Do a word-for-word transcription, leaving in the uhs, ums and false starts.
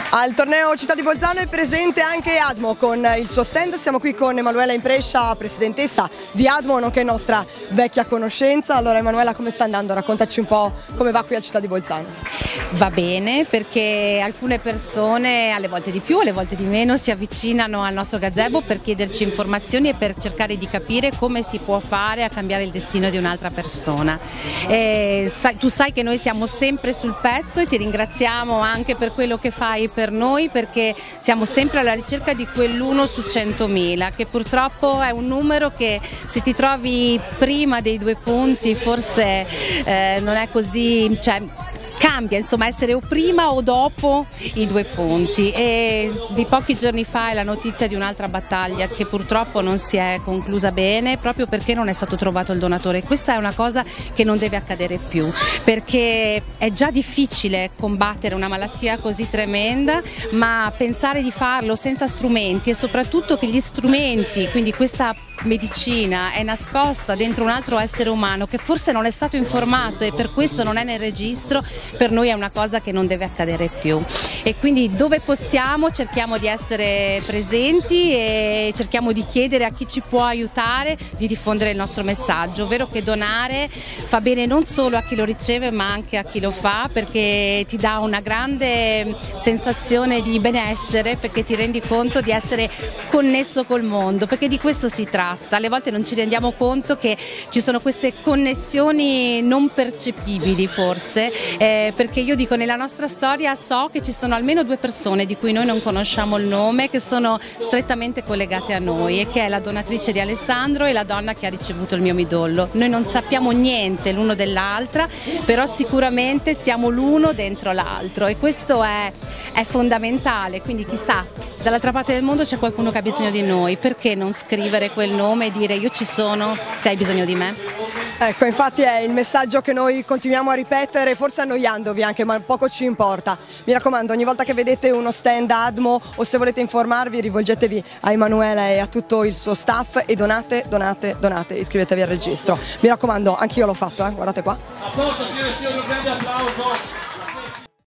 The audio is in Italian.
Al torneo Città di Bolzano è presente anche Admo con il suo stand. Siamo qui con Emanuela Imprescia, presidentessa di Admo, nonché nostra vecchia conoscenza. Allora Emanuela, come sta andando? Raccontaci un po' come va qui a Città di Bolzano. Va bene, perché alcune persone, alle volte di più, alle volte di meno, si avvicinano al nostro gazebo per chiederci informazioni e per cercare di capire come si può fare a cambiare il destino di un'altra persona. E sai, tu sai che noi siamo sempre sul pezzo e ti ringraziamo anche per quello che fai per noi, perché siamo sempre alla ricerca di quell'uno su centomila, che purtroppo è un numero che, se ti trovi prima dei due punti, forse eh, non è così, cioè, cambia, insomma, essere o prima o dopo i due punti. E di pochi giorni fa è la notizia di un'altra battaglia che purtroppo non si è conclusa bene, proprio perché non è stato trovato il donatore. Questa è una cosa che non deve accadere più, perché è già difficile combattere una malattia così tremenda, ma pensare di farlo senza strumenti, e soprattutto che gli strumenti, quindi questa medicina, è nascosta dentro un altro essere umano che forse non è stato informato e per questo non è nel registro, per noi è una cosa che non deve accadere più. E quindi dove possiamo cerchiamo di essere presenti e cerchiamo di chiedere a chi ci può aiutare di diffondere il nostro messaggio, ovvero che donare fa bene non solo a chi lo riceve ma anche a chi lo fa, perché ti dà una grande sensazione di benessere, perché ti rendi conto di essere connesso col mondo, perché di questo si tratta. Alle volte non ci rendiamo conto che ci sono queste connessioni non percepibili, forse, eh, perché io dico, nella nostra storia so che ci sono almeno due persone di cui noi non conosciamo il nome, che sono strettamente collegate a noi, e che è la donatrice di Alessandro e la donna che ha ricevuto il mio midollo. Noi non sappiamo niente l'uno dell'altra, però sicuramente siamo l'uno dentro l'altro, e questo è, è fondamentale. Quindi chissà, dall'altra parte del mondo c'è qualcuno che ha bisogno di noi, perché non scrivere quel nome e dire io ci sono se hai bisogno di me? Ecco, infatti è il messaggio che noi continuiamo a ripetere, forse annoiandovi anche, ma poco ci importa. Mi raccomando, ogni volta che vedete uno stand Admo o se volete informarvi, rivolgetevi a Emanuela e a tutto il suo staff e donate, donate, donate, iscrivetevi al registro. Mi raccomando, anch'io l'ho fatto, eh? Guardate qua. A posto, signore e signori, un grande applauso.